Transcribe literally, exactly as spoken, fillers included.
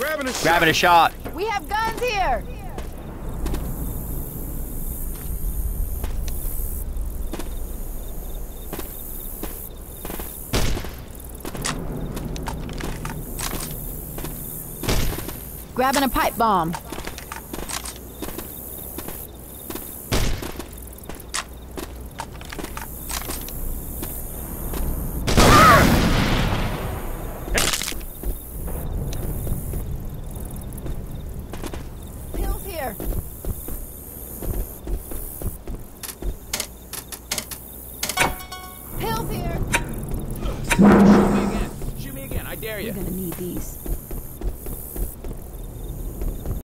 Grabbing a shot. Grabbing a shot. We have guns here! Grabbing a pipe bomb. Pills here. Pills here. Shoot me again. Shoot me again. I dare you. We're gonna need these.